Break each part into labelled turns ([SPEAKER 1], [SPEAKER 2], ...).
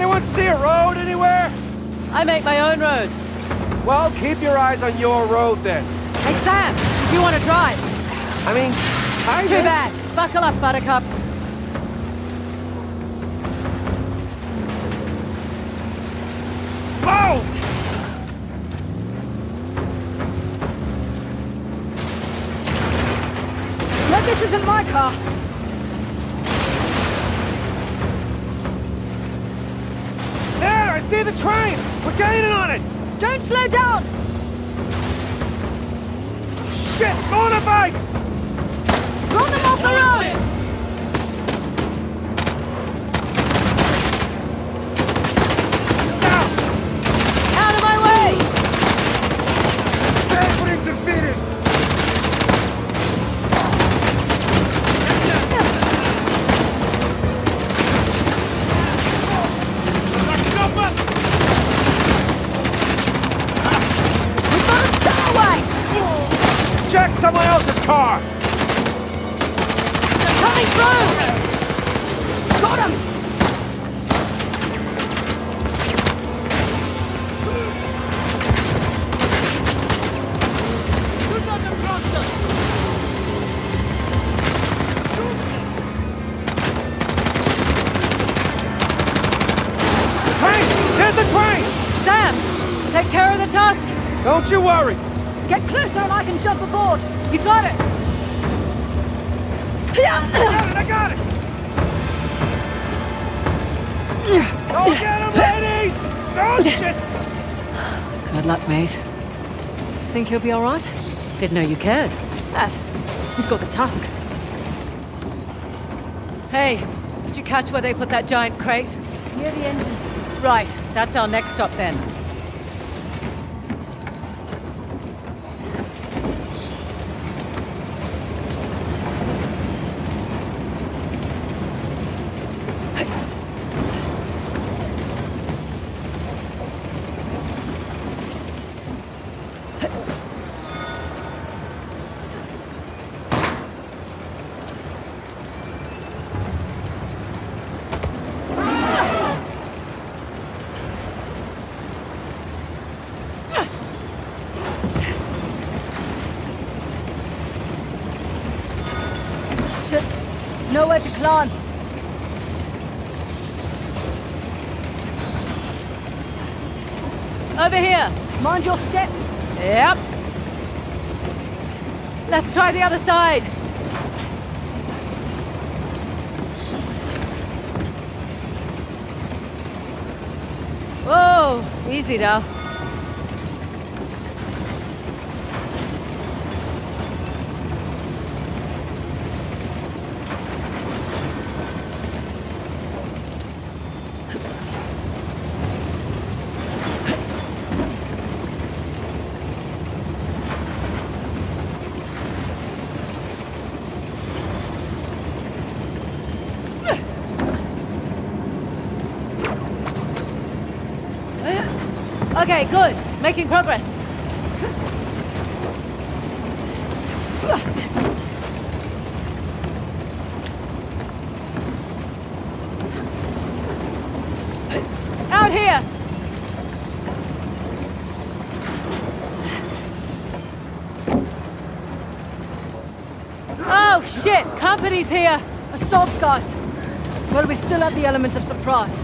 [SPEAKER 1] Anyone see a road anywhere?
[SPEAKER 2] I make my own roads.
[SPEAKER 1] Well, keep your eyes on your road then.
[SPEAKER 2] Hey, Sam, do you want to drive?
[SPEAKER 1] I mean,
[SPEAKER 2] Too bad. Buckle up, Buttercup.
[SPEAKER 1] Oh!
[SPEAKER 2] But this isn't my car.
[SPEAKER 1] There, I see the train! We're gaining on it!
[SPEAKER 2] Don't slow down!
[SPEAKER 1] Shit, motorbikes!
[SPEAKER 2] Run them off the road!
[SPEAKER 1] Now!
[SPEAKER 2] Out of my way!
[SPEAKER 1] Careful interfering! Check someone else's car!
[SPEAKER 2] They're coming through! Got him!
[SPEAKER 1] Train! There's the train!
[SPEAKER 2] Sam, take care of the tusk.
[SPEAKER 1] Don't you worry!
[SPEAKER 2] Get closer and I can jump aboard. You got it.
[SPEAKER 1] I got it! Go get him, ladies! Oh, shit!
[SPEAKER 2] Good luck, mate. Think he'll be all right? Didn't know you cared. He's got the tusk. Hey, did you catch where they put that giant crate?
[SPEAKER 3] Near the engine.
[SPEAKER 2] Right, that's our next stop then.
[SPEAKER 3] Shit. Nowhere to climb.
[SPEAKER 2] Over here.
[SPEAKER 3] Mind your step.
[SPEAKER 2] Yep. Let's try the other side. Whoa, easy now. Okay, good. Making progress. Out here! Oh shit! Company's here!
[SPEAKER 3] Assaults, guys. Well, we still have the element of surprise.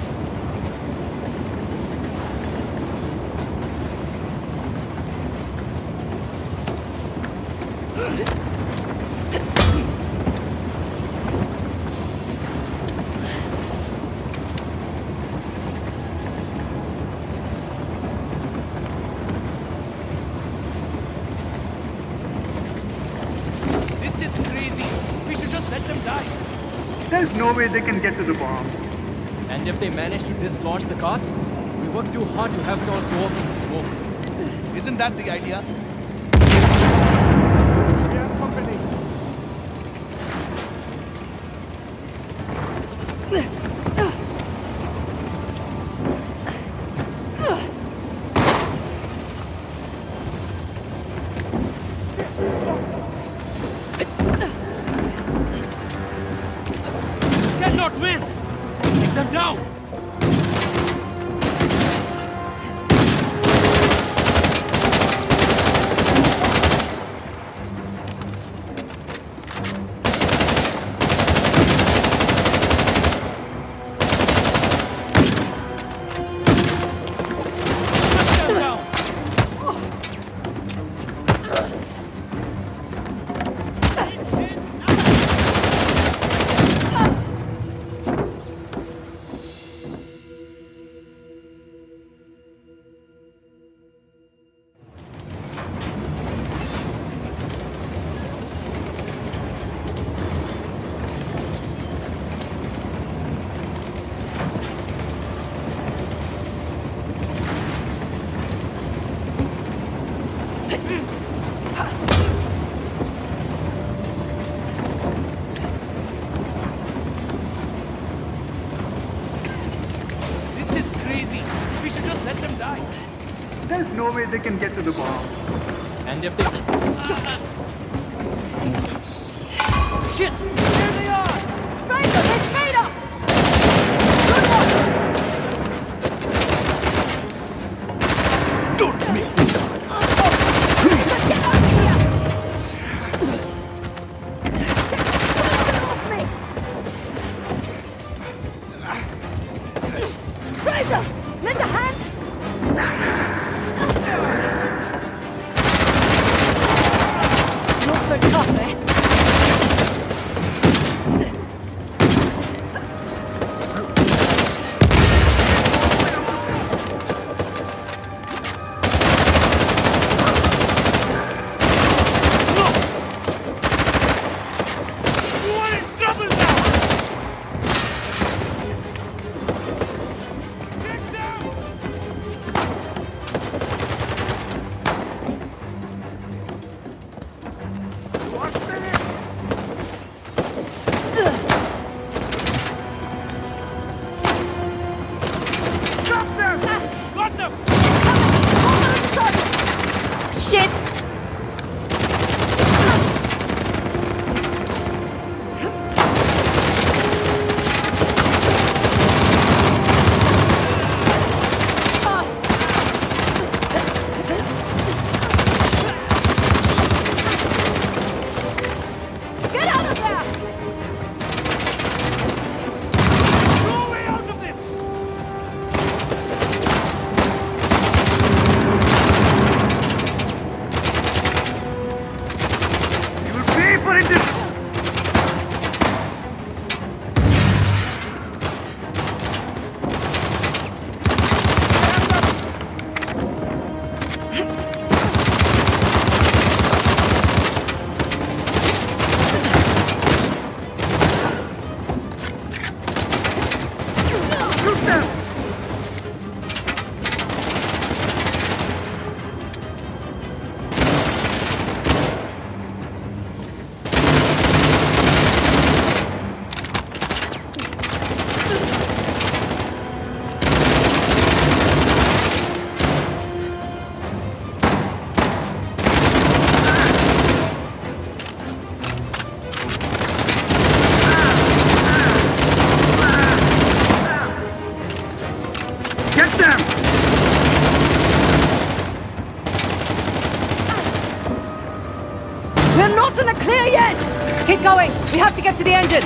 [SPEAKER 4] This is crazy. We should just let them die.
[SPEAKER 5] There's no way they can get to the bomb.
[SPEAKER 4] And if they manage to dislodge the cart, we work too hard to have it all go up in smoke. Isn't that the idea?
[SPEAKER 1] Yeah, company.
[SPEAKER 4] Cannot win! Take them down!
[SPEAKER 5] no way they can get to the bomb.
[SPEAKER 4] And if they... Shit!
[SPEAKER 1] Here they are!
[SPEAKER 3] Fraser, they've made us! Good one!
[SPEAKER 4] Don't make me die!
[SPEAKER 3] Get out of here! Fraser, lend a hand!
[SPEAKER 2] Not so tough, eh?
[SPEAKER 3] Shit! Get out of there!
[SPEAKER 1] No way out of this!
[SPEAKER 5] You will pay for it. Shoot them! Get them!
[SPEAKER 3] We're not in the clear yet!
[SPEAKER 2] Keep going! We have to get to the engine!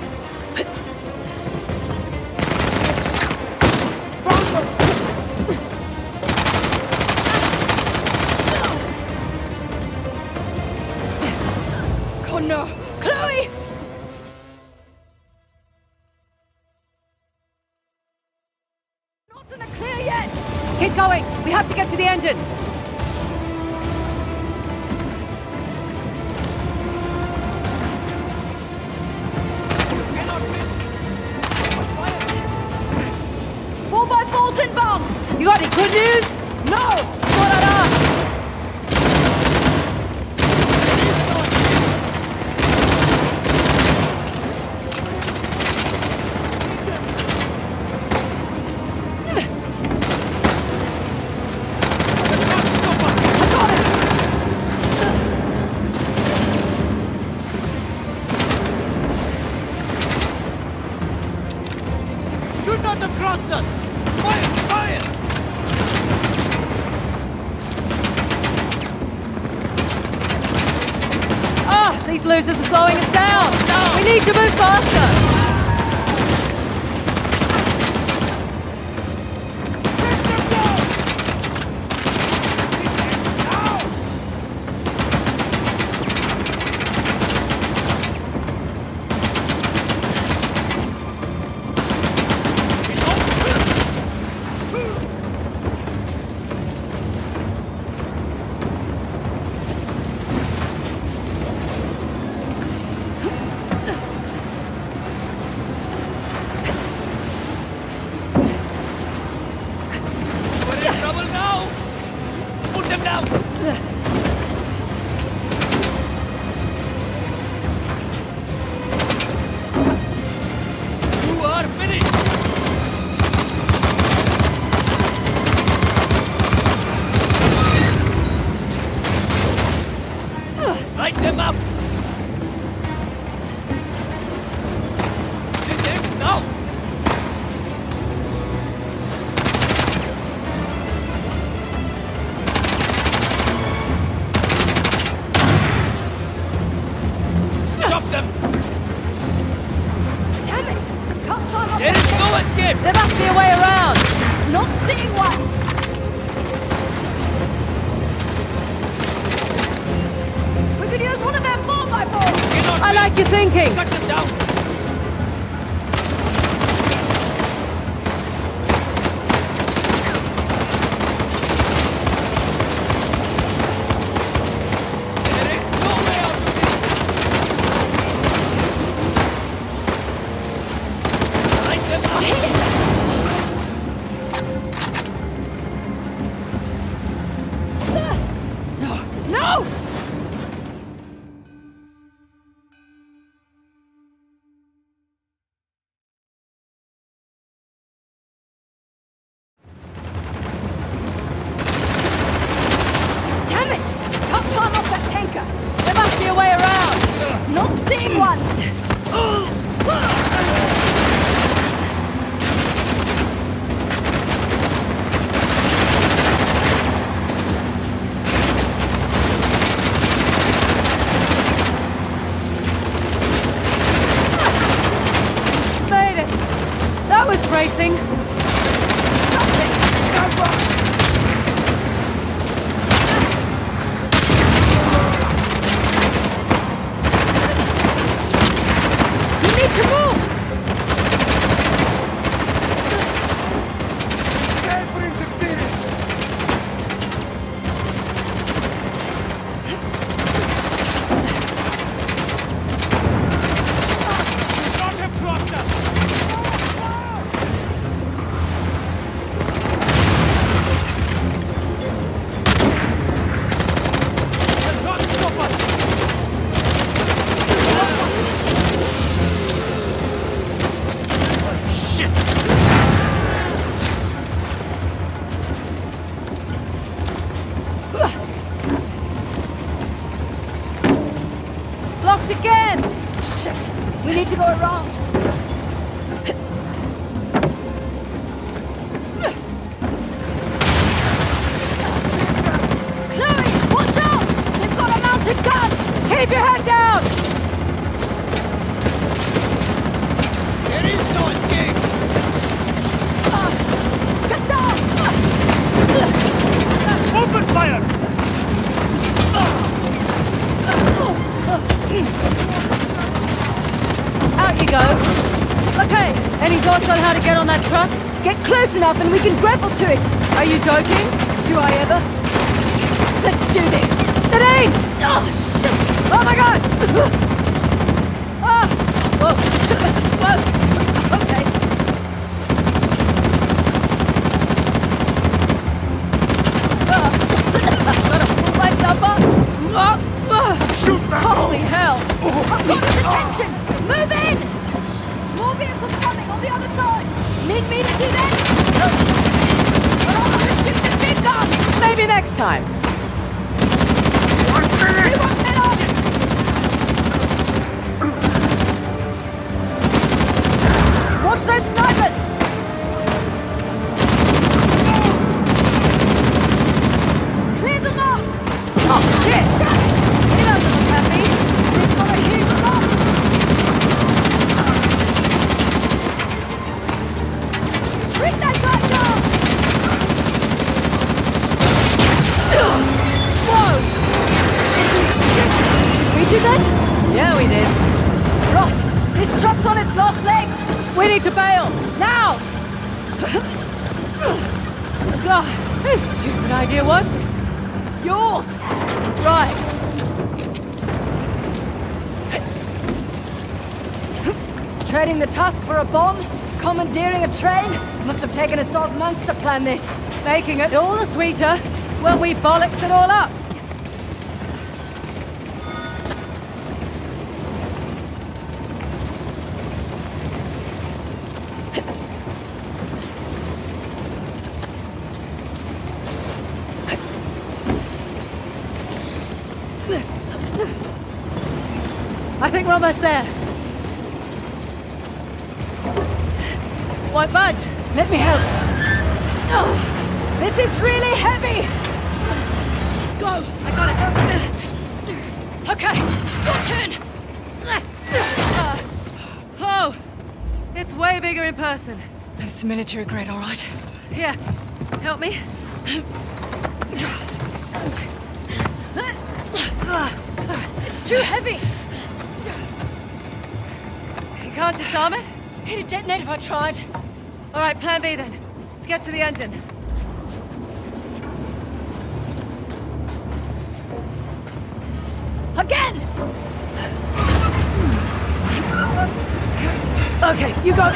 [SPEAKER 3] Connor! Chloe! Not in the clear yet!
[SPEAKER 2] Keep going! We have to get to the engine!
[SPEAKER 1] Cannot win!
[SPEAKER 3] 4x4's inbound!
[SPEAKER 2] You got any good news?
[SPEAKER 3] No!
[SPEAKER 2] What on earth?
[SPEAKER 4] Shoot at them, crossed us! Fire! Fire!
[SPEAKER 2] Ah, these losers are slowing us down! We need to move faster!
[SPEAKER 4] them!
[SPEAKER 3] Damn it! Can't climb up
[SPEAKER 4] There
[SPEAKER 3] that
[SPEAKER 4] is
[SPEAKER 3] thing.
[SPEAKER 4] no escape!
[SPEAKER 2] There must be a way around.
[SPEAKER 3] Not seeing one! We could use one of them 4x4s!
[SPEAKER 4] Cannot
[SPEAKER 2] I
[SPEAKER 4] wait.
[SPEAKER 2] like your thinking.
[SPEAKER 4] Cut them down! There is no way out of this! Light them up!
[SPEAKER 3] No! Damn it! Can't climb up that tanker!
[SPEAKER 2] There must be a way around.
[SPEAKER 3] Not seeing one!
[SPEAKER 2] Made it. That was bracing.
[SPEAKER 3] You need to move!
[SPEAKER 1] Time for interference!
[SPEAKER 4] Not have dropped us! Does not stop us! Shit!
[SPEAKER 2] Blocked again.
[SPEAKER 3] Shit! We need to go around! Chloe! Watch out! They've got a mounted gun!
[SPEAKER 2] Keep your head down.
[SPEAKER 4] There is no escape!
[SPEAKER 3] Get down!
[SPEAKER 4] Open fire!
[SPEAKER 2] Out you go. Okay. Any thoughts on how to get on that truck?
[SPEAKER 3] Get close enough and we can grapple to it!
[SPEAKER 2] Are you joking?
[SPEAKER 3] Do I ever? Let's do this!
[SPEAKER 2] Nadine!
[SPEAKER 3] Oh, shit!
[SPEAKER 2] Oh my god! Ah! Whoa! Whoa! Okay. Gotta pull myself up.
[SPEAKER 1] Shoot that!
[SPEAKER 2] Holy hell!
[SPEAKER 3] I've got his attention! Move in! More vehicles coming on the other side! Need me to do that? Oh, shoot the big gun!
[SPEAKER 2] Maybe next time.
[SPEAKER 5] One
[SPEAKER 3] We
[SPEAKER 5] minute!
[SPEAKER 3] won't let off! Watch those snipers! Clear them out!
[SPEAKER 2] Oh shit!
[SPEAKER 3] Damn it!
[SPEAKER 2] He doesn't look happy.
[SPEAKER 3] He's got a huge loss! Bring that guy down!
[SPEAKER 2] Whoa!
[SPEAKER 3] Shit! Did we do that?
[SPEAKER 2] Yeah, we did.
[SPEAKER 3] Rot! This truck's on its last legs!
[SPEAKER 2] We need to bail now. God, whose stupid idea was this?
[SPEAKER 3] Yours!
[SPEAKER 2] Right.
[SPEAKER 3] Trading the tusk for a bomb? Commandeering a train? Must have taken us 12 months to plan this.
[SPEAKER 2] Making it all the sweeter when we bollocks it all up. I think we're almost there. Won't budge.
[SPEAKER 3] Let me help. Oh, this is really heavy!
[SPEAKER 2] Go! I got it. Okay, your turn. It's way bigger in person.
[SPEAKER 3] It's military grade, all right.
[SPEAKER 2] Here, help me.
[SPEAKER 3] It's too heavy.
[SPEAKER 2] You can't disarm it?
[SPEAKER 3] It'd detonate if I tried.
[SPEAKER 2] All right, plan B then. Let's get to the engine.
[SPEAKER 3] Again!
[SPEAKER 2] Okay, you go.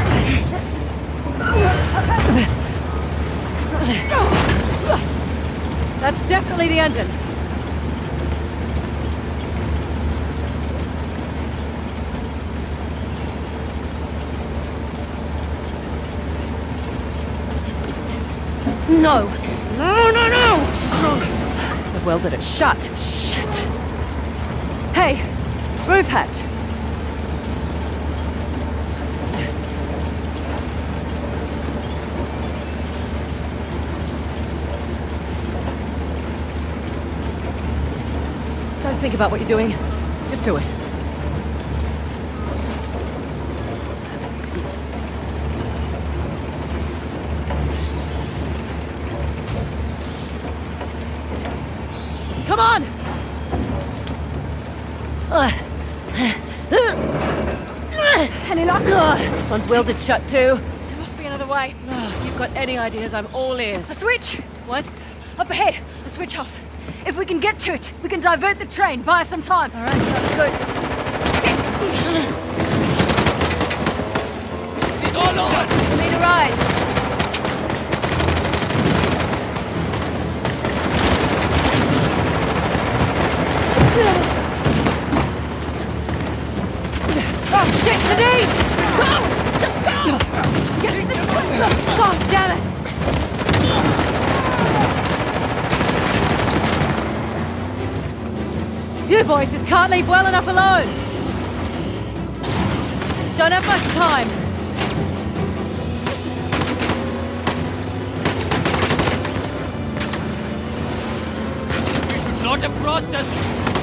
[SPEAKER 2] That's definitely the engine. No. No! They've welded it shut. Shit. Hey, roof hatch. Don't think about what you're doing. Just do it. Come on! Any luck? This one's welded shut too.
[SPEAKER 3] There must be another way.
[SPEAKER 2] If you've got any ideas, I'm all ears.
[SPEAKER 3] A switch!
[SPEAKER 2] What?
[SPEAKER 3] Up ahead, the switch house. If we can get to it, we can divert the train, buy us some time.
[SPEAKER 2] All right, sounds good.
[SPEAKER 4] It's all over!
[SPEAKER 2] We need a ride. Oh, shit, Nadine!
[SPEAKER 3] Go! Just go!
[SPEAKER 2] Get the oh, damn it! You boys just can't leave well enough alone. Don't have much time.
[SPEAKER 4] We should not have crossed us!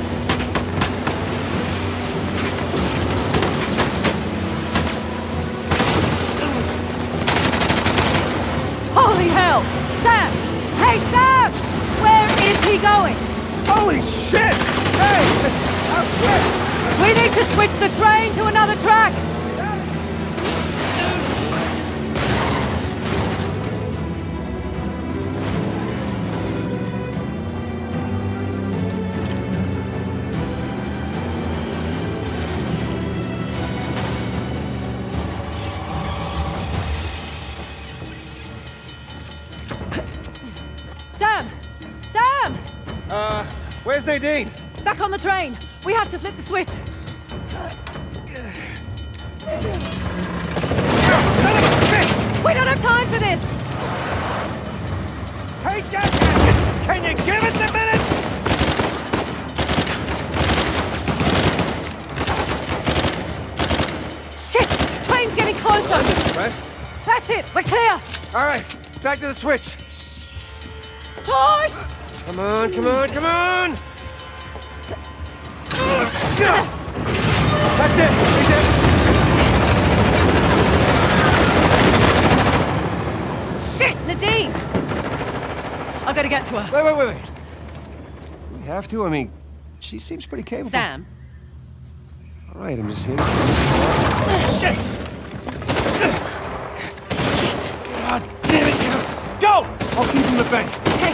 [SPEAKER 2] Holy hell! Sam! Hey, Sam! Where is he going?
[SPEAKER 1] Holy shit! Hey! I'm quick!
[SPEAKER 2] We need to switch the train to another track! Sam! Sam!
[SPEAKER 1] Where's Nadine?
[SPEAKER 2] Back on the train! We have to flip the switch! We don't have time for this!
[SPEAKER 1] Hey, Jack! Can you give us a minute?
[SPEAKER 2] Shit! Train's getting closer!
[SPEAKER 1] Rest.
[SPEAKER 2] That's it! We're clear!
[SPEAKER 1] All right, back to the switch.
[SPEAKER 2] Push!
[SPEAKER 1] Come on, come on, come on! That's it! That's it!
[SPEAKER 2] Shit! Nadine! I gotta get to her.
[SPEAKER 1] Wait. We have to? I mean, she seems pretty capable.
[SPEAKER 2] Sam.
[SPEAKER 1] All right, I'm just here. Shit! God damn it! Go! I'll keep him the bank.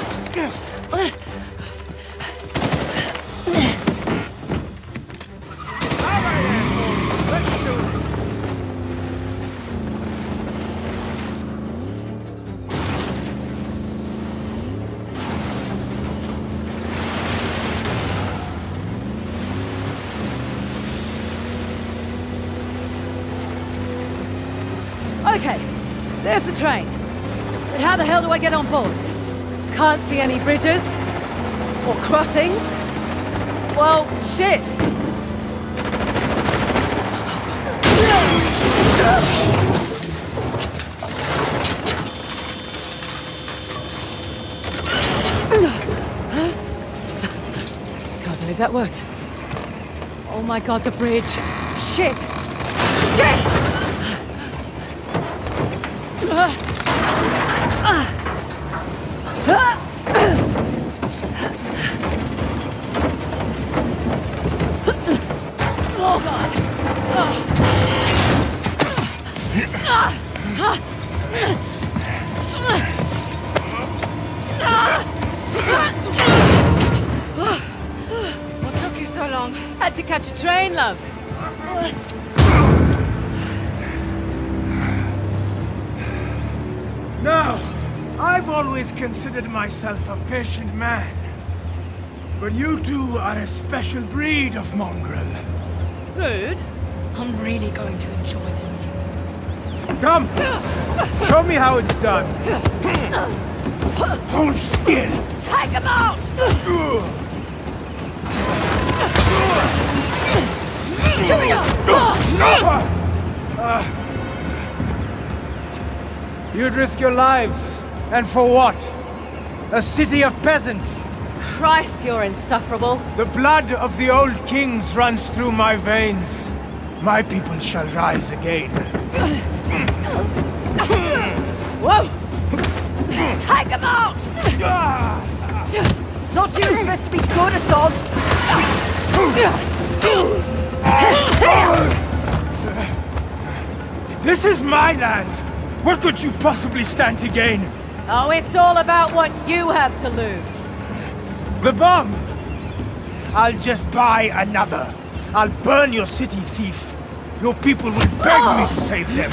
[SPEAKER 2] Okay, there's the train. But how the hell do I get on board? Can't see any bridges. Or crossings. Well, shit. Can't believe that worked. Oh my god, the bridge. Shit! Shit! Oh God!
[SPEAKER 3] What took you so long?
[SPEAKER 2] Had to catch a train, love.
[SPEAKER 1] No, I've always considered myself a patient man. But you two are a special breed of mongrel.
[SPEAKER 2] Rude.
[SPEAKER 3] I'm really going to enjoy this.
[SPEAKER 1] Come! Show me how it's done. Hold still!
[SPEAKER 2] Take him out!
[SPEAKER 1] You'd risk your lives. And for what? A city of peasants.
[SPEAKER 2] Christ, you're insufferable.
[SPEAKER 1] The blood of the old kings runs through my veins. My people shall rise again.
[SPEAKER 2] Whoa! Take him out!
[SPEAKER 3] Thought you were supposed to be good, Assault.
[SPEAKER 1] This is my land. What could you possibly stand to gain?
[SPEAKER 2] Oh, it's all about what you have to lose.
[SPEAKER 1] The bomb! I'll just buy another. I'll burn your city, thief. Your people will beg me to save them.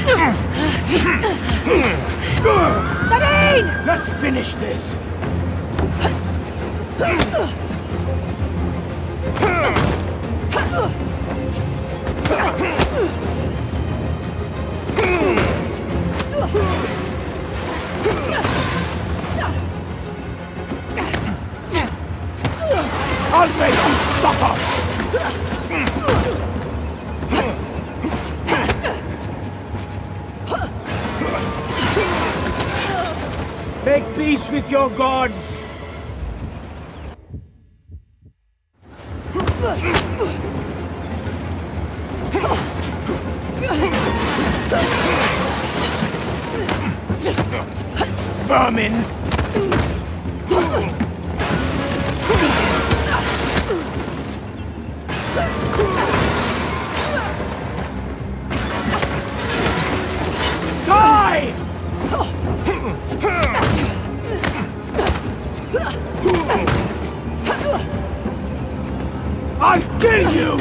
[SPEAKER 2] Sabine!
[SPEAKER 1] Let's finish this. I'll make you suffer! Make peace with your gods! Vermin! Die! I'll kill you!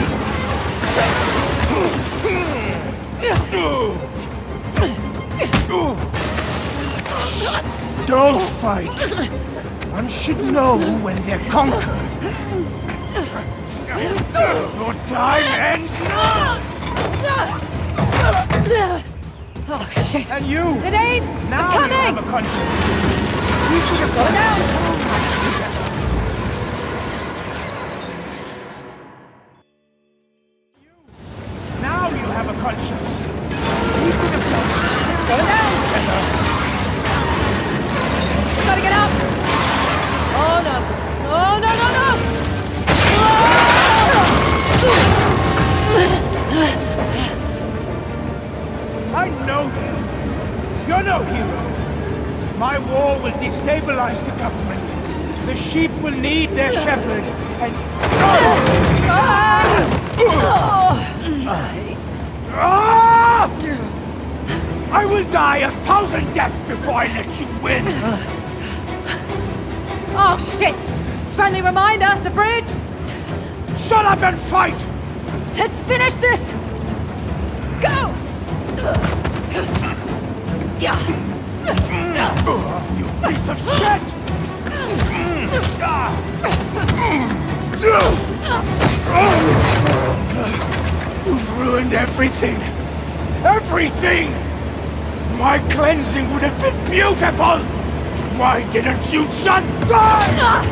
[SPEAKER 1] Don't fight! One should know when they're conquered. Your time ends now!
[SPEAKER 2] Oh, shit.
[SPEAKER 1] And you!
[SPEAKER 2] Nadine!
[SPEAKER 1] Now
[SPEAKER 2] I'm
[SPEAKER 1] you have
[SPEAKER 2] coming!
[SPEAKER 1] a conscience. You should have gone
[SPEAKER 2] down!
[SPEAKER 1] Now you have a conscience. You could have done
[SPEAKER 2] Going down!
[SPEAKER 1] better.
[SPEAKER 2] Gotta get up! Oh no! Oh no, no, no!
[SPEAKER 1] I know you. You're no hero. My war will destabilize the government. The sheep will need their shepherd, and... I will die 1,000 deaths before I let you win!
[SPEAKER 2] Oh shit! Friendly reminder, the bridge!
[SPEAKER 1] Shut up and fight!
[SPEAKER 2] Let's finish this! Go!
[SPEAKER 1] You piece of shit! You've ruined everything! Everything! My cleansing would have been beautiful! Why didn't you just die?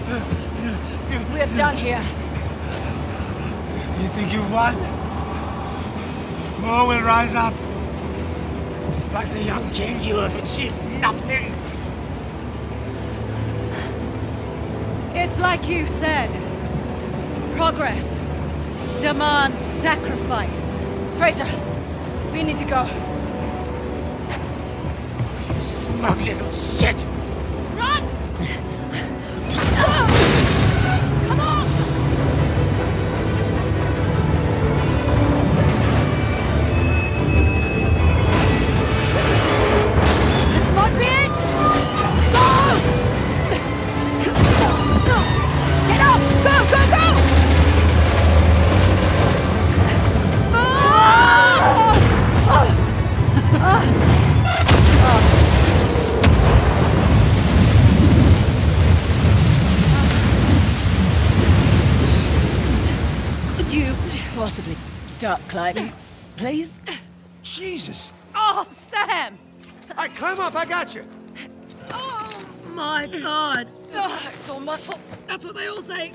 [SPEAKER 3] We're done here.
[SPEAKER 1] You think you've won? More will rise up. Like the young king, you have achieved nothing.
[SPEAKER 2] It's like you said. Progress demands sacrifice.
[SPEAKER 3] Fraser, we need to go.
[SPEAKER 1] Smug little shit!
[SPEAKER 3] Run! Come on! This might be it! Go! Get up! Go, go, go!
[SPEAKER 2] Could you possibly start climbing, please?
[SPEAKER 1] Jesus!
[SPEAKER 2] Oh, Sam!
[SPEAKER 1] Alright, climb up, I got you!
[SPEAKER 2] Oh, my God! It's all muscle. That's what they all say.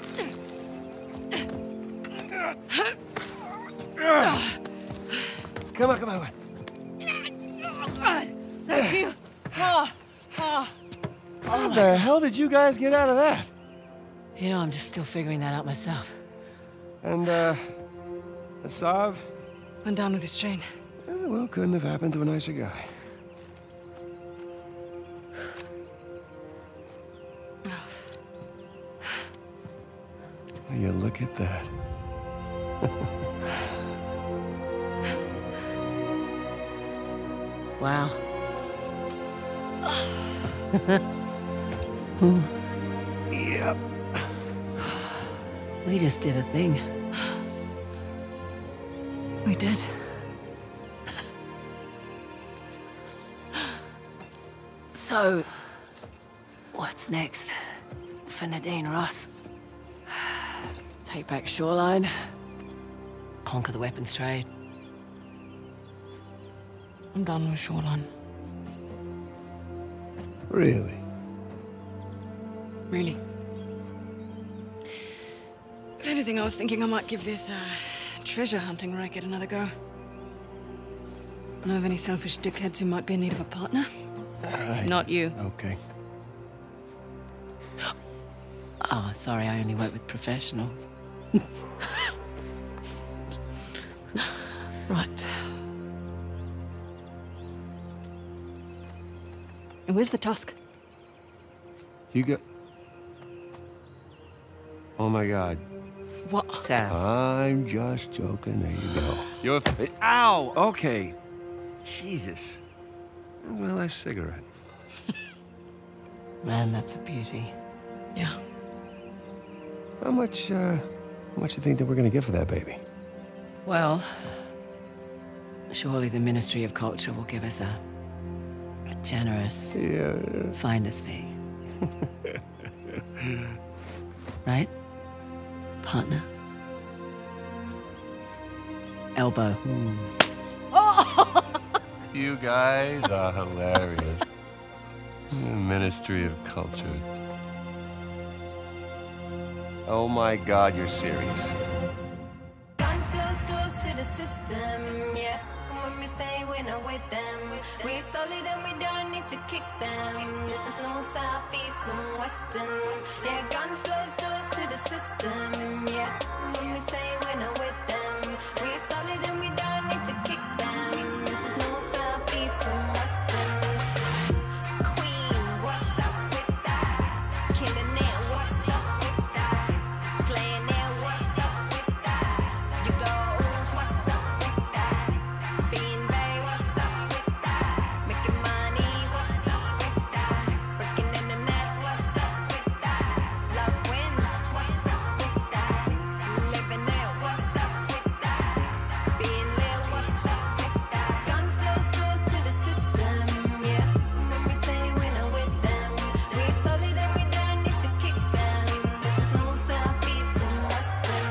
[SPEAKER 1] Come on, come on.
[SPEAKER 2] Thank you. Oh.
[SPEAKER 6] How the hell did you guys get out of that?
[SPEAKER 2] You know, I'm just still figuring that out myself.
[SPEAKER 6] And, Asav?
[SPEAKER 2] I'm down with this train.
[SPEAKER 6] Well, couldn't have happened to a nicer guy. Will you look at that?
[SPEAKER 2] Wow.
[SPEAKER 6] Yep.
[SPEAKER 2] We just did a thing. We did. So, what's next for Nadine Ross? Take back Shoreline, conquer the weapons trade. I'm done with Shoreline.
[SPEAKER 6] Really?
[SPEAKER 2] Really. If anything, I was thinking I might give this treasure hunting racket another go. Know of any selfish dickheads who might be in need of a partner? Not you.
[SPEAKER 6] Okay.
[SPEAKER 2] Oh, sorry, I only work with professionals. Right. And where's the tusk?
[SPEAKER 6] You got... Oh my God.
[SPEAKER 2] What? Sam.
[SPEAKER 6] I'm just joking. There you go. You're... Ow! Okay. Jesus. That's my last cigarette.
[SPEAKER 2] Man, that's a beauty. Yeah.
[SPEAKER 6] How much you think that we're gonna get for that baby?
[SPEAKER 2] Well, surely the Ministry of Culture will give us a generous finder's fee. Right? Partner? Elbow.
[SPEAKER 6] You guys are hilarious. Ministry of Culture. Oh my God, you're serious.
[SPEAKER 7] Guns close doors to the system, yeah. When we say we're not with them, we solid and we don't need to kick them. This is no southeast and western, yeah. Guns close doors to the system, yeah. When we say we're not with them, we solid and we don't need to kick them. This is no southeast and western. Queen, what's up with that? Killing it, what's up with that? Slaying it, what's up with that? You goes, what's up with that? Being Bay, what's up with that? Making money, what's up with that? Working in the net, what's up with that? Love wins, what's up with that? Living it, what's up with that? Being real, what's up with that? Guns close doors to the system, yeah. When we say we're not with them, we solid and we don't need to kick them. This is no southeast and western.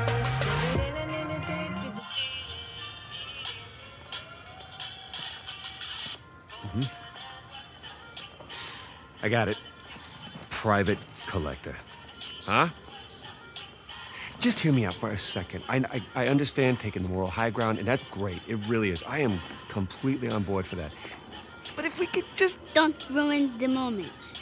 [SPEAKER 6] I got it. Private collector. Huh? Just hear me out for a second. I understand taking the moral high ground, and that's great. It really is. I am completely on board for that. But if we could just...
[SPEAKER 5] Don't ruin the moment.